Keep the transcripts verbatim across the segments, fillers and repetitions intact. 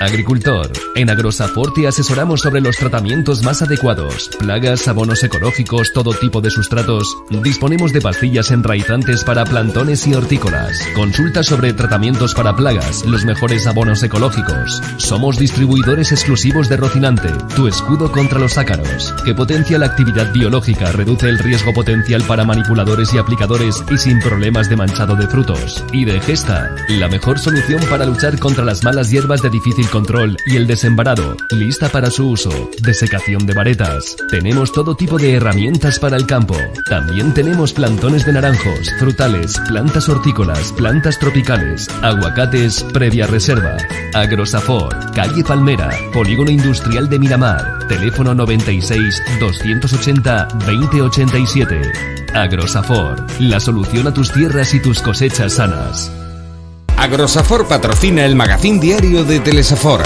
Agricultor. En Agrosafor te asesoramos sobre los tratamientos más adecuados, plagas, abonos ecológicos, todo tipo de sustratos. Disponemos de pastillas enraizantes para plantones y hortícolas. Consulta sobre tratamientos para plagas, los mejores abonos ecológicos. Somos distribuidores exclusivos de Rocinante, tu escudo contra los ácaros, que potencia la actividad biológica, reduce el riesgo potencial para manipuladores y aplicadores y sin problemas de manchado de frutos. Y de Gesta, la mejor solución para luchar contra las malas hierbas de difícil control y el desembarado, lista para su uso. Desecación de varetas. Tenemos todo tipo de herramientas para el campo. También tenemos plantones de naranjos, frutales, plantas hortícolas, plantas tropicales, aguacates previa reserva. Agrosafor, calle Palmera, Polígono Industrial de Miramar. Teléfono noventa y seis, doscientos ochenta, veinte ochenta y siete. Agrosafor, la solución a tus tierras y tus cosechas sanas. Agrosafor patrocina el magazín diario de Telesafor.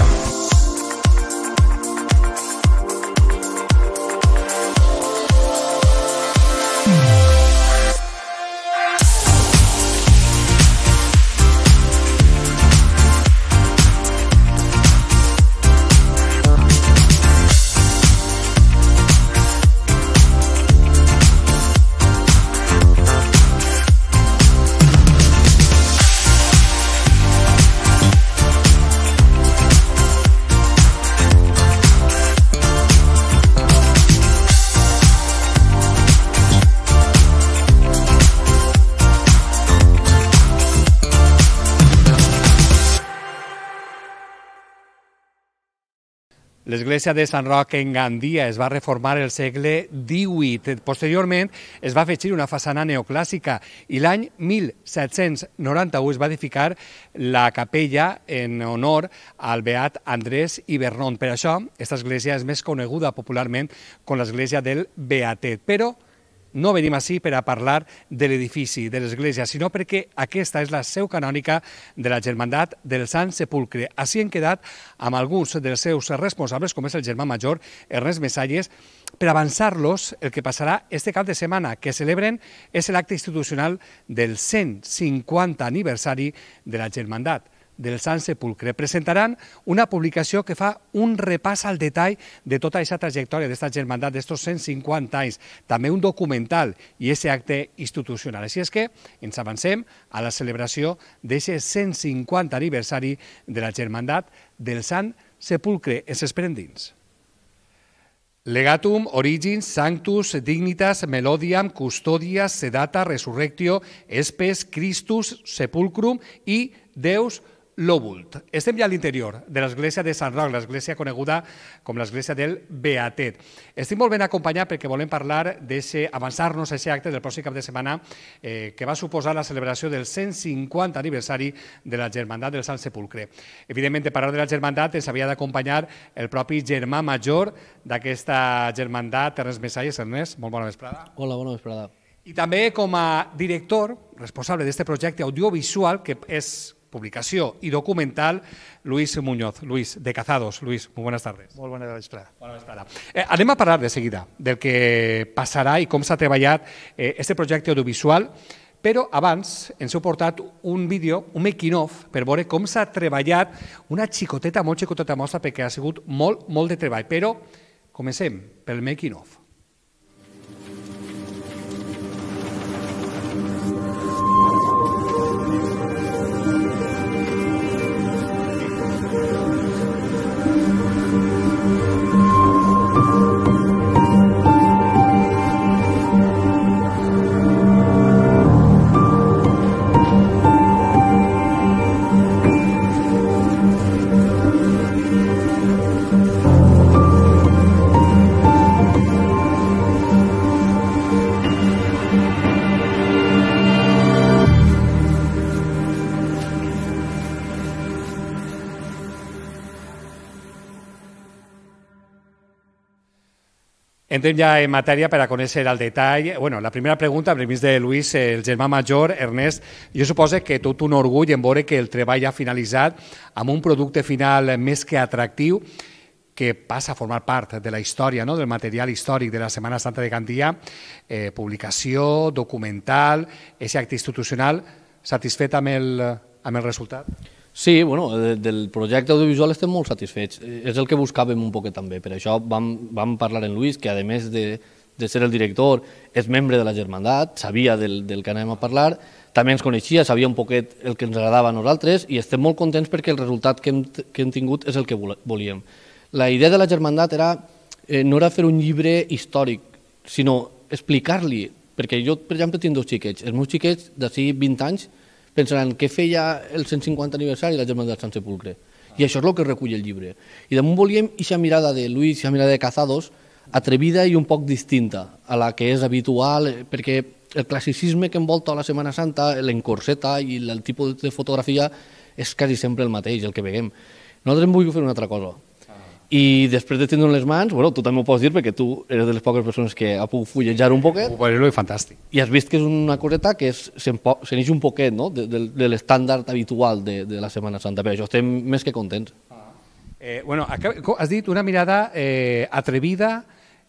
L'església de Sant Roc en Gandia es va reformar el segle divuit. Posteriorment es va afegir una façana neoclàssica i l'any mil set-cents noranta-u es va edificar la capella en honor al beat Andrés i Vernon. Per això, aquesta església és més coneguda popularment com l'església del Beatet. Però no venim ací per a parlar de l'edifici, de l'església, sinó perquè aquesta és la seu canònica de la Germandat del Sant Sepulcre. Així hem quedat amb alguns dels seus responsables, com és el germà major Ernest Mesalles, per avançar-los el que passarà este cap de setmana, que celebren és l'acte institucional del cent cinquanta aniversari de la Germandat del Sant Sepulcre. Presentaran una publicació que fa un repàs al detall de tota aquesta trajectòria d'esta germandat d'estos cent cinquanta anys, també un documental i aquest acte institucional. Així és que ens avancem a la celebració d'aquest cent cinquanta aniversari de la germandat del Sant Sepulcre. Ens esperem dins. Legatum, Origins, Sanctus, Dignitas, Melodiam, Custodia, Sedata, Resurrectio, Espes, Christus, Sepulcrum i Deus Lobult. Estem ja a l'interior de l'església de Sant Roc, l'església coneguda com l'església del Beatet. Estic molt ben acompanyat perquè volem parlar d'avançar-nos a aquest acte del pròxim cap de setmana eh, que va suposar la celebració del cent cinquanta aniversari de la Germandat del Sant Sepulcre. Evidentment, de parlar de la Germandat ens havia d'acompanyar el propi germà major d'aquesta Germandat, Ernest Mesalles. Ernest, molt bona vesprada. Hola, bona vesprada. I també com a director responsable d'aquest projecte audiovisual, que és publicació i documental, Luis Muñoz. Luis, de Cazados. Luis, muy buenas tardes. Molt bona vesprada. Bona vesprada. Eh, anem a parlar de seguida del que passarà i com s'ha treballat aquest eh, projecte audiovisual, però abans ens heu portat un vídeo, un making-of, per veure com s'ha treballat una xicoteta, molt xicoteta mostra, perquè ha sigut molt, molt de treball. Però comencem pel making-of. Entrem ja en matèria per a conèixer el detall. Bueno, la primera pregunta, permís de Luis, el germà major, Ernest, jo suposo que tot un orgull en veure que el treball ha finalitzat amb un producte final més que atractiu que passa a formar part de la història, no? Del material històric de la Setmana Santa de Gandia, eh, publicació, documental, aquest acte institucional, satisfet amb el, amb el resultat? Sí, bueno, del projecte audiovisual estem molt satisfets. És el que buscàvem un poquet també. Per això vam, vam parlar en Luis, que a més de, de ser el director, és membre de la Germandat, sabia del, del que anem a parlar, també ens coneixia, sabia un poquet el que ens agradava a nosaltres i estem molt contents perquè el resultat que hem, que hem tingut és el que volíem. La idea de la Germandat era, eh, no era fer un llibre històric, sinó explicar-li, perquè jo, per exemple, tinc dos xiquets. Els meus xiquets, d'ací vint anys, pensaran què feia el cent cinquanta aniversari de la Germandat Sant Sepulcre. I això és el que recull el llibre. I damunt volíem aquesta mirada de Luis, aquesta mirada de Cazados, atrevida i un poc distinta a la que és habitual, perquè el classicisme que envolta la Setmana Santa, l'encorseta i el tipus de fotografia és quasi sempre el mateix, el que veiem. Nosaltres hem volgut fer una altra cosa. I després de tindre en les mans, bueno, tu també ho pots dir perquè tu eres de les poques persones que ha pogut fullejar un poquet. Ho veure-lo i fantàstic. I has vist que és una coseta que se n'eix un poquet, no?, de, de, de l'estàndard habitual de, de la Setmana Santa. Per això estem més que contents. Eh, bueno, has dit una mirada eh, atrevida.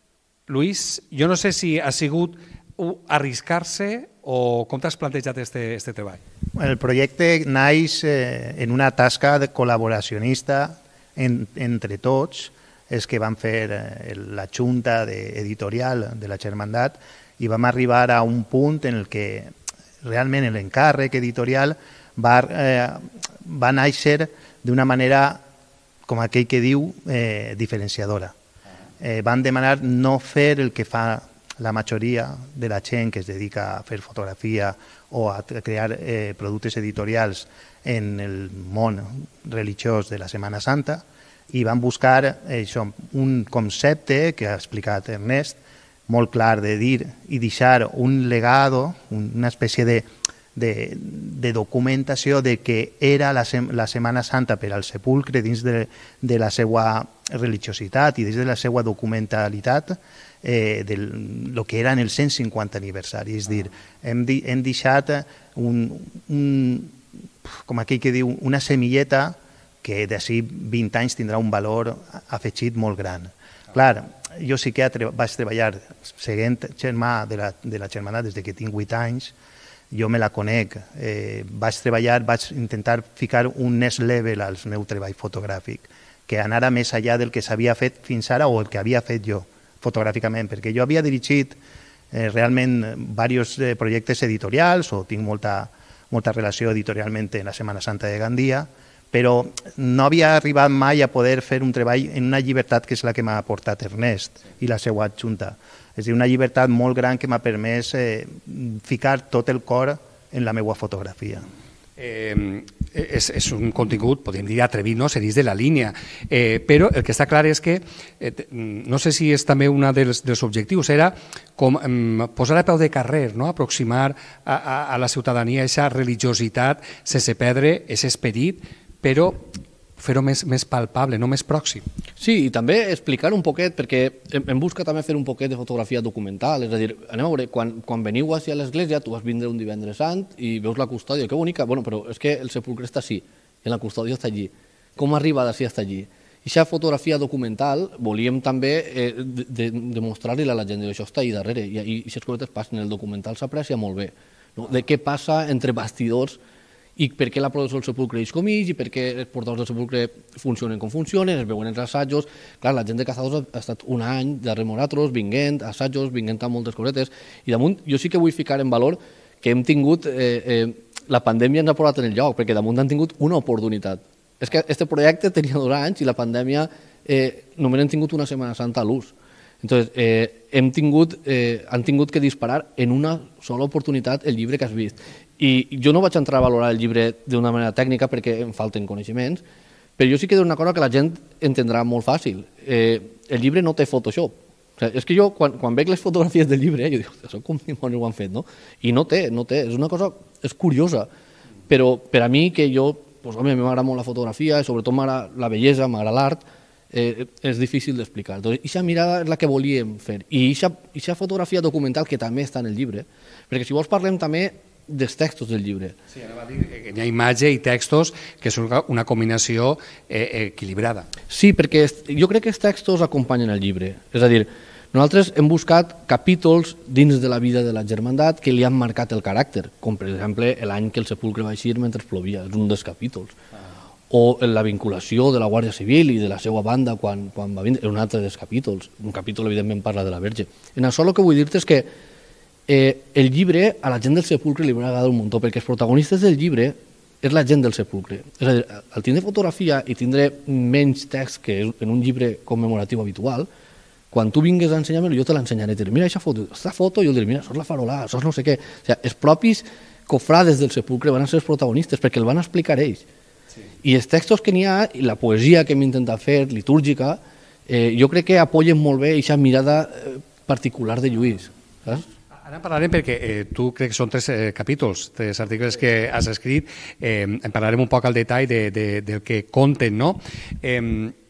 Luis, jo no sé si ha sigut arriscar-se o com t'has plantejat este, este treball? El projecte naix eh, en una tasca de col·laboracionista en, entre tots, és que vam fer eh, la junta de, editorial de la Germandat i vam arribar a un punt en el que realment l'encàrrec editorial va, eh, va néixer d'una manera, com aquell que diu, eh, diferenciadora. Eh, van demanar no fer el que fa la majoria de la gent que es dedica a fer fotografia o a crear eh, productes editorials en el món religiós de la Setmana Santa i van buscar eh, això, un concepte que ha explicat Ernest, molt clar de dir i deixar un legado, una espècie de, de, de documentació de que era la, la Setmana Santa per al sepulcre dins de, de la seva religiositat i dins de la seva documentalitat eh, del lo que era en el cent cinquanta aniversari. És dir, hem, di, hem deixat un, un, com aquell que diu, una semilleta que d'ací vint anys tindrà un valor afegit molt gran. Clar, jo sí que vaig treballar seguint germà de la, de la Germandat des que tinc vuit anys, jo me la conec, eh, vaig treballar, vaig intentar ficar un next level al meu treball fotogràfic, que anara més enllà del que s'havia fet fins ara o el que havia fet jo fotogràficament, perquè jo havia dirigit eh, realment diversos eh, projectes editorials o tinc molta, molta relació editorialment en la Setmana Santa de Gandia, però no havia arribat mai a poder fer un treball en una llibertat que és la que m'ha aportat Ernest i la seva adjunta. És a dir, una llibertat molt gran que m'ha permès eh, ficar tot el cor en la meva fotografia. Eh, és, és un contingut, podríem dir, atrevit, no? Serís de la línia, eh, però el que està clar és que, eh, no sé si és també un dels, dels objectius, era com eh, posar a peu de carrer, no? Aproximar a, a, a la ciutadania aquesta religiositat sense perdre aquest esperit, però fer-ho més, més palpable, no més pròxim. Sí, i també explicar un poquet, perquè hem, hem buscat també fer un poquet de fotografia documental, és a dir, anem a veure, quan, quan veniu a l'església, tu vas vindre un divendres sant i veus la custòdia, que bonica, bueno, però és que el sepulcre està així, i la custòdia està allí. Com arriba d'ací fins allí? I aquesta fotografia documental volíem també eh, de, de mostrar-li a la gent, això està ahí darrere, i aquestes coses passen, el documental s'aprecia molt bé, no? De què passa entre bastidors i per què la producció del sepulcre és com és i per què els portadors del sepulcre funcionen com funcionen, es veuen els assajos. Clar, la gent de Cazados ha estat un any darrere nosaltres, vinguent, assajos, vinguent a moltes cosetes, i damunt jo sí que vull ficar en valor que hem tingut, eh, eh, la pandèmia ens ha posat en el lloc, perquè damunt han tingut una oportunitat. És que aquest projecte tenia dos anys i la pandèmia eh, només hem tingut una Setmana Santa a l'ús. Entonces, eh, hem tingut, eh, han tingut que disparar en una sola oportunitat el llibre que has vist. I jo no vaig entrar a valorar el llibre d'una manera tècnica perquè em falten coneixements, però jo sí que diré una cosa que la gent entendrà molt fàcil. Eh, el llibre no té Photoshop. O sigui, és que jo, quan, quan veig les fotografies del llibre, jo dic, això com dimonis ho han fet, no? I no té, no té. És una cosa, és curiosa. Però per a mi, que jo, pues, home, a mi m'agrada molt la fotografia, i sobretot m'agrada la bellesa, m'agrada l'art, eh, és difícil d'explicar. Doncs, aquesta mirada és la que volíem fer. I aquesta fotografia documental que també està en el llibre, perquè si vols parlem també dels textos del llibre. Sí, anava a dir que hi ha imatge i textos que són una combinació eh, equilibrada. Sí, perquè jo crec que els textos acompanyen el llibre. És a dir, nosaltres hem buscat capítols dins de la vida de la Germandat que li han marcat el caràcter, com per exemple l'any que el sepulcre va eixir mentre plovia, és un dels capítols. Ah. o la vinculació de la Guàrdia Civil i de la seva banda quan, quan va vindre, en un altre dels capítols. Un capítol, evidentment, parla de la Verge. En això el que vull dir-te és que eh, el llibre a la gent del Sepulcre li va agradar un muntó, perquè els protagonistes del llibre és la gent del Sepulcre. És a dir, al tindre fotografia i tindre menys text que en un llibre commemoratiu habitual, quan tu vingues a ensenyar-me-lo, jo te l'ensenyaré. Diré, mira aquesta foto, aquesta foto, jo diré, mira, això és la farola, això és no sé què. O sigui, els propis cofrades del Sepulcre van ser els protagonistes, perquè el van explicar ells. Sí. I els textos que n'hi ha, i la poesia que hem intentat fer, litúrgica, eh, jo crec que apoyen molt bé aquesta mirada particular de Lluís. Saps? Ara en parlarem perquè eh, tu crec que són tres eh, capítols, tres articles que has escrit, eh, en parlarem un poc al detall de, de, del que conten, no? Eh,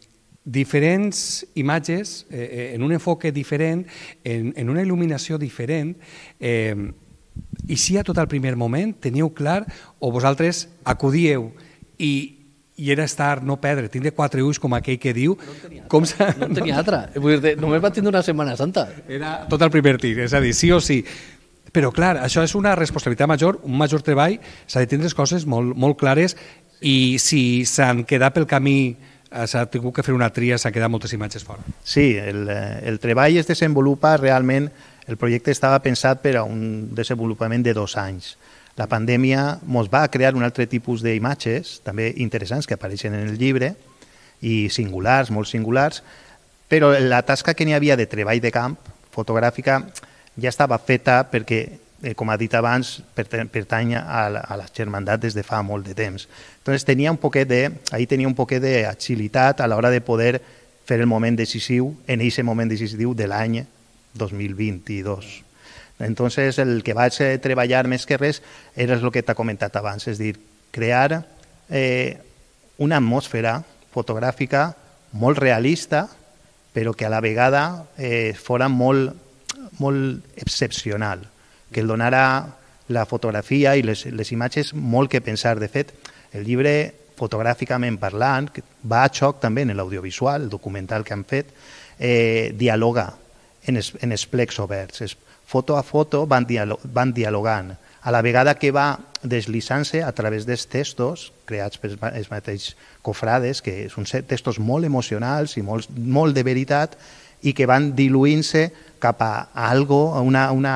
diferents imatges, eh, en un enfoque diferent, en, en una il·luminació diferent, eh, i si a tot el primer moment teniu clar o vosaltres acudíeu i i era estar, no perdre, tindre quatre ulls com aquell que diu... No en tenia com altra, no en tenia altra. Vull dir, només va tindre una Setmana Santa. Era tot el primer tir, és a dir, sí o sí. Però clar, això és una responsabilitat major, un major treball, s'ha de tindre les coses molt, molt clares i si s'han quedat pel camí, s'ha tingut que fer una tria, s'han quedat moltes imatges fora. Sí, el, el treball es desenvolupa realment, el projecte estava pensat per a un desenvolupament de dos anys. La pandèmia ens va crear un altre tipus d'imatges, també interessants, que apareixen en el llibre, i singulars, molt singulars, però la tasca que n'hi havia de treball de camp, fotogràfica, ja estava feta perquè, eh, com ha dit abans, pertany a la, a la Germandat des de fa molt de temps. Entonces, tenia un poquet de, ahí tenia un poquet d'agilitat a l'hora de poder fer el moment decisiu, en aquest moment decisiu de l'any dos mil vint-dos. Entonces, el que vaig treballar més que res era el que t'ha comentat abans, és dir, crear eh, una atmosfera fotogràfica molt realista, però que a la vegada eh, fora molt, molt excepcional, que el donara la fotografia i les, les imatges molt que pensar. De fet, el llibre, fotogràficament parlant, va a xoc també en l'audiovisual, el documental que han fet, eh, dialoga en els, en els plecs oberts. Es, foto a foto van, dialog, van dialogant, a la vegada que va deslizant-se a través dels textos creats per els mateixos cofrades, que són textos molt emocionals i molt, molt de veritat, i que van diluint-se cap a algo, a una, una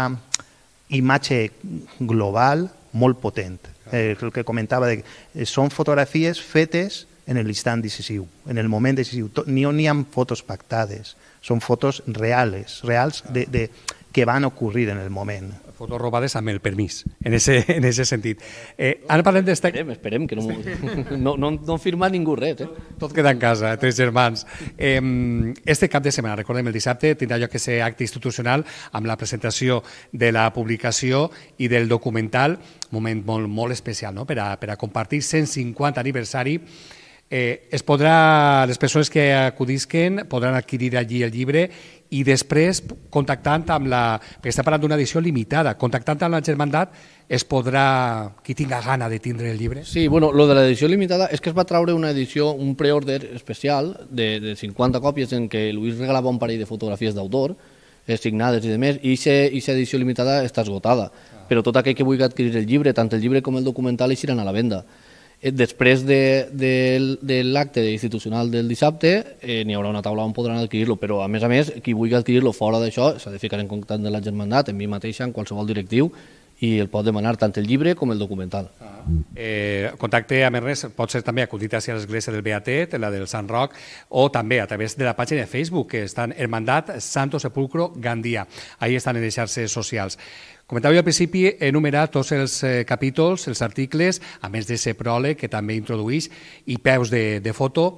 imatge global molt potent. Eh, el que comentava, de, eh, són fotografies fetes en l'instant decisiu, en el moment decisiu. Ni on hi ha fotos pactades, són fotos reals, reals de, de, que van ocurrir en el moment. Fotos robades amb el permís, en ese, en ese sentit. Eh, ara parlem d'esta... Esperem, esperem, que no, no, no, no firma ningú res. Eh? Tot queda en casa, tres germans. Eh, este cap de setmana, recordem, el dissabte, tindrà lloc que ser acte institucional amb la presentació de la publicació i del documental, un moment molt, molt especial, no? per, a, per a compartir cent cinquanta aniversari. Eh, es podrà, les persones que acudisquen podran adquirir allí el llibre i després, contactant amb la... perquè està parlant d'una edició limitada, contactant amb la Germandat, es podrà... qui tinga gana de tindre el llibre? Sí, bueno, lo de l'edició limitada és que es va traure una edició, un preorder especial de, de cinquanta còpies en què Lluís regalava un parell de fotografies d'autor, eh, signades i demés, i aquesta edició limitada està esgotada. Ah. Però tot aquell que vulgui adquirir el llibre, tant el llibre com el documental, eixiran a la venda. Després de, de, de l'acte institucional del dissabte eh, n'hi haurà una taula on podran adquirir-lo, però a més a més, qui vulgui adquirir-lo fora d'això s'ha de ficar en contacte de la Germandat, en mi mateixa, en qualsevol directiu, i el pot demanar tant el llibre com el documental. Ah. Eh, contacte, a més res, pot ser també acudit a l'església del Beatet, la del Sant Roc, o també a través de la pàgina de Facebook, que estan Hermandat Santo Sepulcro Gandia. Ahí estan en les xarxes socials. Comentava jo al principi enumerar tots els eh, capítols, els articles, a més de ser pròleg, que també introduïx, i peus de, de foto.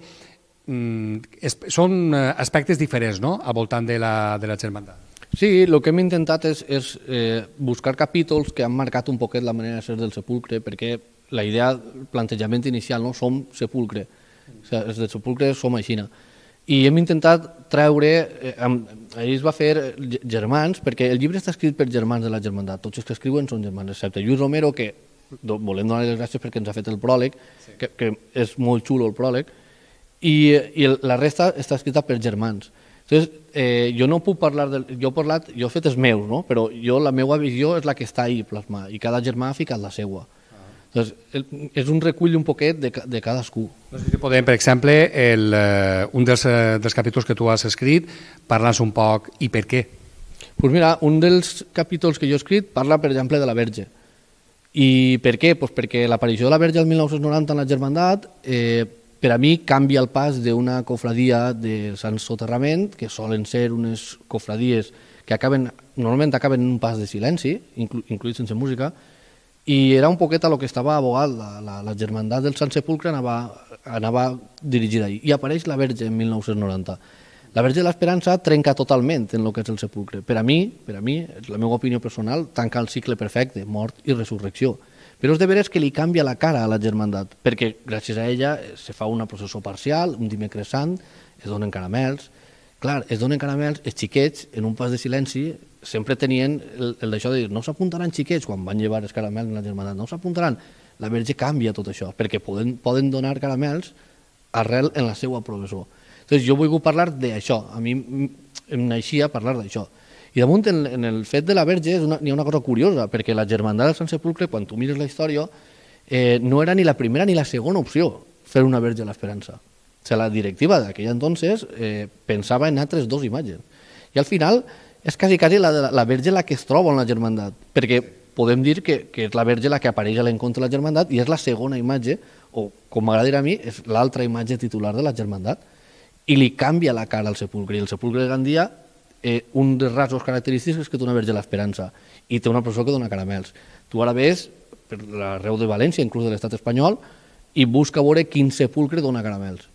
Mm, es, són aspectes diferents, no?, al voltant de la, de la Germandat. Sí, el que hem intentat és, és eh, buscar capítols que han marcat un poquet la manera de ser del Sepulcre, perquè la idea, el plantejament inicial, no?, som Sepulcre. O sigui, els del Sepulcre som aixina. I hem intentat treure, eh, ahir es va fer germans, perquè el llibre està escrit per germans de la Germandat, tots els que escriuen són germans, excepte Lluís Romero, que do, volem donar les gràcies perquè ens ha fet el pròleg, sí. que, que és molt xulo el pròleg, i, i el, la resta està escrita per germans. Entonces, eh, jo no puc parlar, del, jo he parlat, jo he fet els meus, no? Però jo, la meva visió és la que està ahí plasmada, i cada germà ha ficat la seva. Doncs, el, és un recull un poquet de, de cadascú. No sé si podem, per exemple, el, uh, un dels, uh, dels capítols que tu has escrit, parla'ns un poc i per què. Pues mira, un dels capítols que jo he escrit parla, per exemple, de la Verge. I per què? Pues perquè l'aparició de la Verge el mil nou-cents noranta en la Germandat eh, per a mi canvia el pas d'una cofradia de Sant Soterrament, que solen ser unes cofradies que acaben, normalment acaben en un pas de silenci, inclu, incluït sense música, i era un poquet a lo que estava abogat, la, la, la Germandat del Sant Sepulcre anava, anava dirigida ahí. I apareix la Verge en mil nou-cents noranta. La Verge de l'Esperança trenca totalment en el que és el sepulcre. Per a mi, per a mi, és la meva opinió personal, tanca el cicle perfecte, mort i resurrecció. Però és de veres que li canvia la cara a la Germandat, perquè gràcies a ella se fa una processó parcial, un dimecres sant, es donen caramels. Clar, es donen caramels, els xiquets, en un pas de silenci, sempre tenien el, el d'això de dir no s'apuntaran xiquets quan van llevar els caramels en la Germandat, no s'apuntaran. La Verge canvia tot això, perquè poden, poden donar caramels arrel en la seva processó. Entonces, jo he volgut parlar d'això, a mi em naixia parlar d'això. I damunt, en, en el fet de la Verge, n'hi ha una cosa curiosa, perquè la Germandat del Sant Sepulcre, quan tu mires la història, eh, no era ni la primera ni la segona opció fer una Verge a l'Esperança. O sigui, la directiva d'aquella entonces eh, pensava en altres dos imatges. I al final és quasi, quasi la, la, la Verge la que es troba en la Germandat, perquè podem dir que, que és la Verge la que apareix a l'encontre de la Germandat i és la segona imatge, o com m'agradaria a mi, és l'altra imatge titular de la Germandat, i li canvia la cara al sepulcre. I el sepulcre de Gandia, eh, un dels rasgos característics és que té una Verge a l'Esperança i té una processó que dona caramels. Tu ara ves per l'arreu de València, inclús de l'estat espanyol, i busca veure quin sepulcre dona caramels.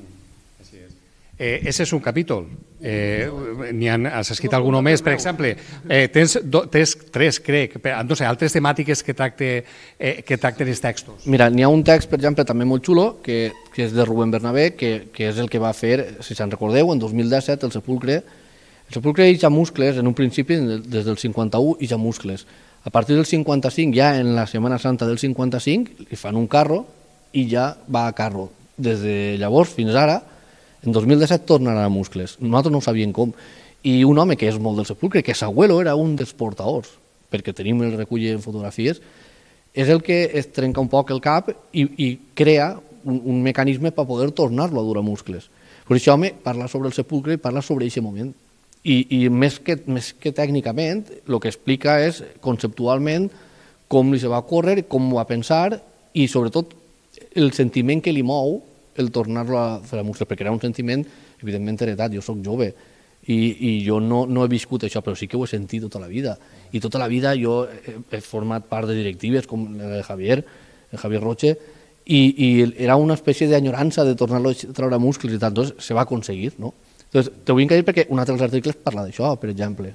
Eh, ese és un capítol. Eh, n'hi ha, has escrit alguno més, per exemple. Eh, tens, do, tens tres, crec, no sé, altres temàtiques que tracte, eh, que tracten els textos. Mira, n'hi ha un text, per exemple, també molt xulo, que, que és de Rubén Bernabé, que, que és el que va fer, si se'n recordeu, en dos mil disset, el Sepulcre. El Sepulcre i ja muscles, en un principi, des del cinquanta-u, i ja muscles. A partir del cinquanta-cinc, ja en la Setmana Santa del cinquanta-cinc, li fan un carro i ja va a carro. Des de llavors fins ara, en dos mil disset tornaran a muscles. Nosaltres no ho sabíem com. I un home que és molt del Sepulcre, que Sagüelo era un dels portadors, perquè tenim el recull en fotografies, és el que es trenca un poc el cap i, i crea un, un mecanisme per poder tornar-lo a dur a muscles. Per això, home, parla sobre el Sepulcre i parla sobre aquest moment. I, i més, que, més que tècnicament, el que explica és conceptualment com li se va córrer, com ho va pensar i, sobretot, el sentiment que li mou el tornar-lo a fer a muscles, perquè era un sentiment, evidentment, heretat. Jo soc jove i, i jo no, no he viscut això, però sí que ho he sentit tota la vida. I tota la vida jo he, he format part de directives, com la de Javier, el Javier Roche, i, i era una espècie d'enyorança de tornar-lo a treure a muscles i tal. Entonces, se va aconseguir, no? Entonces, t'ho vinc a dir perquè un altre dels articles parla d'això, per exemple.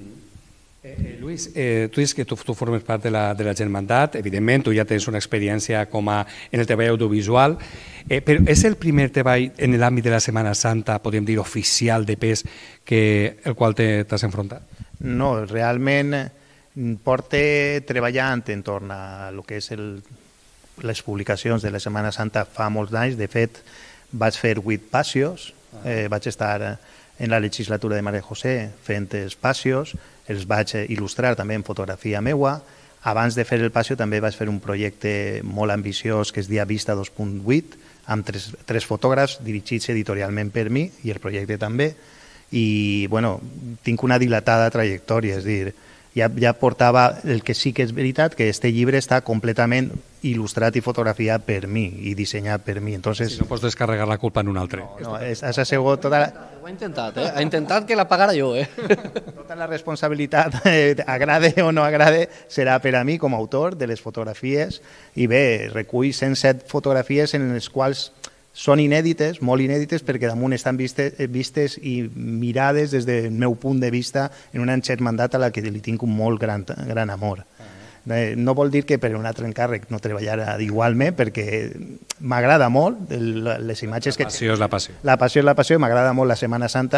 Eh, eh, Luis, eh, tu dius que tu, tu formes part de la, de la Germandat, evidentment, tu ja tens una experiència com a, en el treball audiovisual, eh, però és el primer treball en l'àmbit de la Setmana Santa, podríem dir, oficial de pes, que, el qual t'has enfrontat? No, realment porte treballant entorn a el que és el, les publicacions de la Setmana Santa fa molts anys. De fet, vaig fer vuit passos, eh, vaig estar en la legislatura de María José fent els passos, els vaig il·lustrar també en fotografia meua. Abans de fer el passió també vaig fer un projecte molt ambiciós que es deia Vista dos punt vuit, amb tres, tres fotògrafs dirigits editorialment per mi i el projecte també. I bueno, tinc una dilatada trajectòria, és dir, ja, ja portava el que sí que és veritat, que este llibre està completament il·lustrat i fotografiat per mi i dissenyat per mi. Entonces, si no pots descarregar la culpa en un altre. No, no, has assegut tota la... Ho ha intentat, eh? Ha intentat que la pagara jo, eh? Tota la responsabilitat, eh, agrade o no agrade, serà per a mi com a autor de les fotografies. I bé, recull cent set fotografies en les quals són inèdites, molt inèdites, perquè damunt estan vistes, vistes i mirades des del meu punt de vista en una Germandat a la que li tinc un molt gran, gran amor. No vol dir que per un altre encàrrec no treballara igualment, perquè m'agrada molt les imatges que... La passió és la passió. La passió és la passió, m'agrada molt la Setmana Santa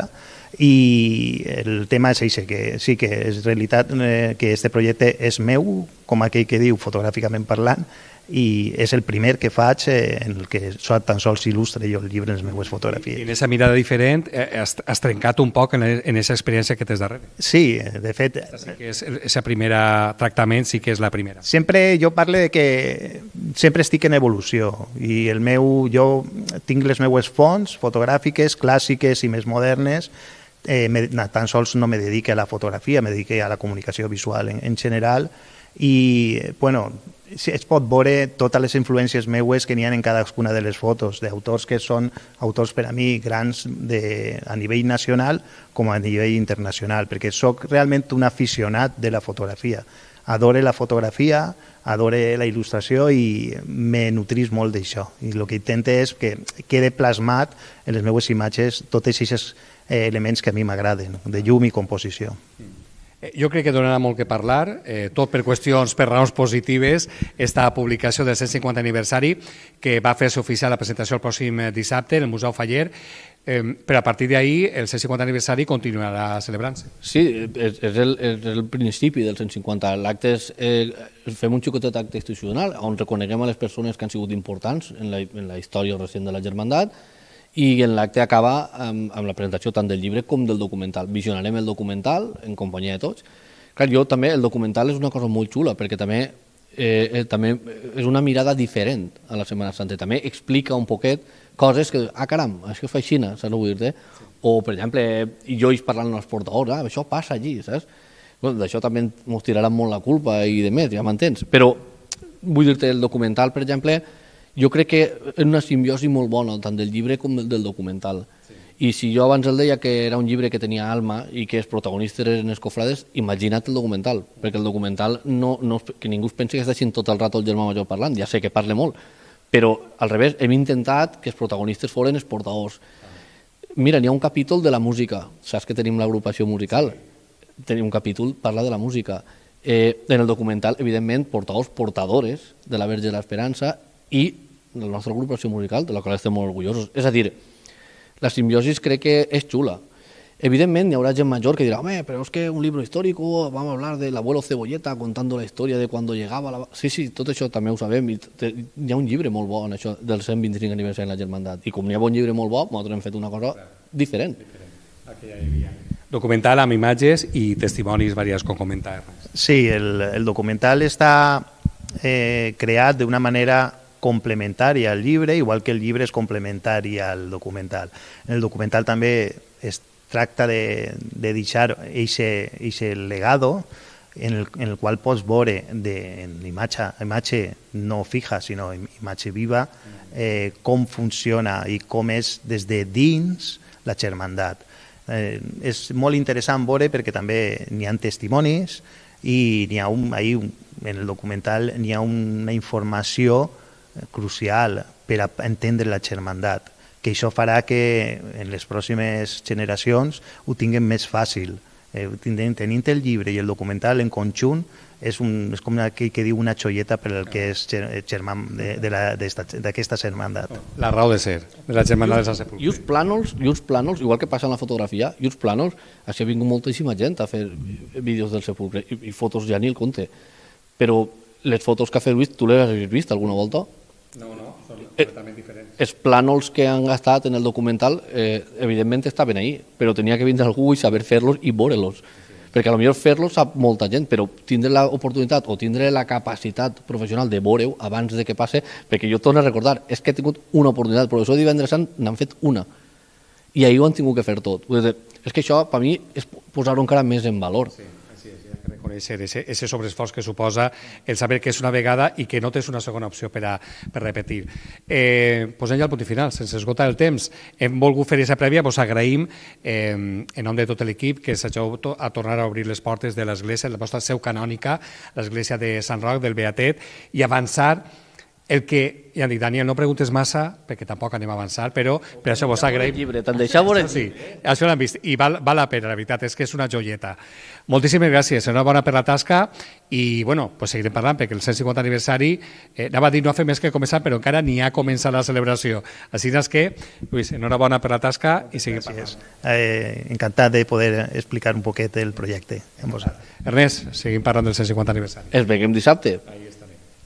i el tema és això, que sí que és realitat que este projecte és meu, com aquell que diu fotogràficament parlant, i és el primer que faig eh, en el que tan sols il·lustre jo el llibre en les meves fotografies. I en aquesta mirada diferent eh, has, has trencat un poc en aquesta experiència que tens darrere. Sí, de fet... Sí que és, esa primera tractament sí que és la primera. Sempre jo parlo de que sempre estic en evolució i el meu, jo tinc les meues fonts fotogràfiques, clàssiques i més modernes. Eh, me, tan sols no me dedique a la fotografia, me dedique a la comunicació visual en, en general i, bueno, es pot veure totes les influències meues que n'hi ha en cadascuna de les fotos, d'autors que són autors per a mi grans de, a nivell nacional com a nivell internacional, perquè sóc realment un aficionat de la fotografia. Adore la fotografia, adore la il·lustració i me nutrís molt d'això. I el que intento és que quede plasmat en les meves imatges tots aquests elements que a mi m'agraden, de llum i composició. Jo crec que donarà molt que parlar, eh, tot per qüestions, per raons positives, esta publicació del cent cinquanta aniversari que va fer-se oficial la presentació el pròxim dissabte en el Museu Faller, eh, però a partir d'ahir el cent cinquanta aniversari continuarà celebrant-se. Sí, és, és, el, és el principi del cent cinquanta. L'acte és, eh, fem un xicotet acte institucional on reconeguem a les persones que han sigut importants en la, en la història recent de la Germandat, i en l'acte acaba amb, amb la presentació tant del llibre com del documental. Visionarem el documental en companyia de tots. Clar, jo també, el documental és una cosa molt xula, perquè també, eh, també és una mirada diferent a la Setmana Santa. També explica un poquet coses que, ah, caram, això fa així, saps què vull dir-te? O, per exemple, jo ells parlant amb els portadors, ah, això passa allí, saps? Bueno, d'això també ens tiraran molt la culpa i de més, ja m'entens. Però vull dir-te, el documental, per exemple, jo crec que és una simbiosi molt bona, tant del llibre com del documental. Sí. I si jo abans el deia que era un llibre que tenia alma i que els protagonistes eren els cofrades, imagina't el documental, perquè el documental, no, no, que ningú es pensi que es deixin tot el rato el germà major parlant, ja sé que parle molt, però al revés, hem intentat que els protagonistes foren els portadors. Mira, n'hi ha un capítol de la música, saps que tenim l'agrupació musical, tenim un capítol, parla de la música. Eh, en el documental, evidentment, portadors, portadores de la Verge de l'Esperança i de la nostra agrupació musical, de la qual estem molt orgullosos. És a dir, la simbiosi crec que és xula. Evidentment, hi haurà gent major que dirà, home, però és que un libro histórico, vamos a hablar del abuelo Cebolleta contando la història de quan llegava la... Sí, sí, tot això també ho sabem. I hi ha un llibre molt bo en això del cent vint-i-cinc aniversari de la Germandat. I com hi ha un llibre molt bo, nosaltres hem fet una cosa diferent. Documental amb imatges i testimonis variats com comentar. Sí, el, el documental està eh, creat d'una manera complementària al llibre, igual que el llibre és complementari al documental. En el documental també es tracta de, de deixar aquest legado en el, en el qual pots veure de, en imatge, imatge no fija, sinó imatge viva, eh, com funciona i com és des de dins la Germandat. Eh, és molt interessant veure perquè també n'hi ha testimonis i n'hi ha un, ahí, en el documental n'hi ha una informació crucial per a entendre la Germandat, que això farà que en les pròximes generacions ho tinguem més fàcil. Eh, tenint el llibre i el documental en conjunt és, un, és com aquell que diu una xolleta per al que és germà d'aquesta Germandat. La raó de ser, de la Germandat de Sant Sepulcre. I uns plànols, i uns plànols, igual que passa en la fotografia, i uns plànols, així ha vingut moltíssima gent a fer vídeos del Sepulcre i, i fotos ja ni el compte. Però les fotos que ha fet Lluís, tu les has vist alguna volta? No, no, són completament diferents. Els plànols que han gastat en el documental, eh, evidentment estaven ahí, però tenia que vindre algú i saber fer-los i veure-los. Sí. Perquè potser fer-los sap molta gent, però tindre l'oportunitat o tindre la capacitat professional de veure-ho abans de que passe, perquè jo torno a recordar, és que he tingut una oportunitat, el professor Divendres Sant n'han fet una, i ahir ho han tingut que fer tot. És que això, per mi, és posar-ho encara més en valor. Sí. Reconèixer aquest sobreesforç que suposa el saber que és una vegada i que no tens una segona opció per, a, per repetir. Eh, posem ja el punt final, sense esgotar el temps. Hem volgut fer aquesta prèvia, vos agraïm eh, en nom de tot l'equip que s'hageu a tornar a obrir les portes de l'església, la vostra seu canònica, l'església de Sant Roc del Beatet, i avançar el que, ja dic, Daniel, no preguntes massa, perquè tampoc anem a avançar, però per això vos agraïm. Llibre, te'n deixeu veure? Sí, això l'hem vist, i val, val la pena, la veritat, és que és una joieta. Moltíssimes gràcies, enhorabona per la tasca, i, bueno, pues seguirem parlant, perquè el cent cinquanta aniversari, eh, anava a dir no ha fet més que començar, però encara ni ha començat la celebració. Així és que, Lluís, enhorabona per la tasca, i seguim parlant. Eh, encantat de poder explicar un poquet el projecte amb vosaltres. Ernest, seguim parlant del cent cinquanta aniversari. Es veiem dissabte. Ahí estarem.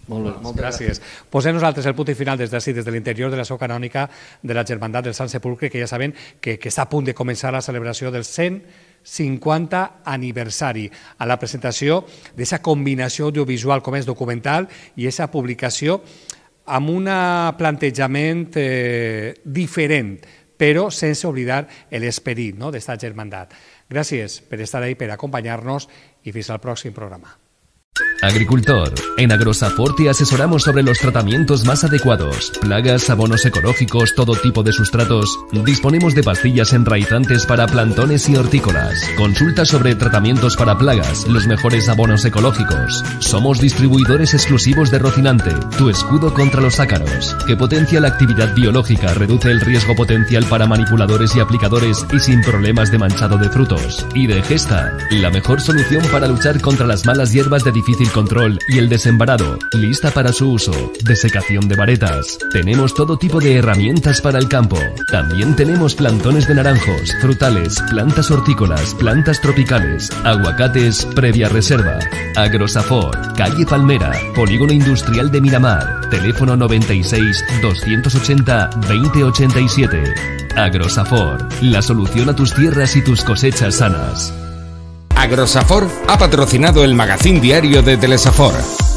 Molt bé, moltes gràcies. gràcies. Posem nosaltres el punt i final des d'ací, des de l'interior de la seu canònica de la Germandat del Sant Sepulcre, que ja saben que, que està a punt de començar la celebració del cent cinquanta aniversari, a la presentació d'aquesta combinació audiovisual com és documental i aquesta publicació amb un plantejament eh, diferent, però sense oblidar l'esperit, no?, d'esta germandat. Gràcies per estar ahí, per acompanyar-nos i fins al pròxim programa. Agricultor. En Agrosafor te asesoramos sobre los tratamientos más adecuados. Plagas, abonos ecológicos, todo tipo de sustratos. Disponemos de pastillas enraizantes para plantones y hortícolas. Consulta sobre tratamientos para plagas, los mejores abonos ecológicos. Somos distribuidores exclusivos de Rocinante, tu escudo contra los ácaros, que potencia la actividad biológica, reduce el riesgo potencial para manipuladores y aplicadores y sin problemas de manchado de frutos. Y de Gesta, la mejor solución para luchar contra las malas hierbas de difícil control y el desembarado, lista para su uso. Desecación de varetas. Tenemos todo tipo de herramientas para el campo. También tenemos plantones de naranjos, frutales, plantas hortícolas, plantas tropicales, aguacates previa reserva. Agrosafor, calle Palmera, Polígono Industrial de Miramar. Teléfono noventa y seis, doscientos ochenta, veinte ochenta y siete. Agrosafor, la solución a tus tierras y tus cosechas sanas. Agrosafor ha patrocinado el magazín diario de Telesafor.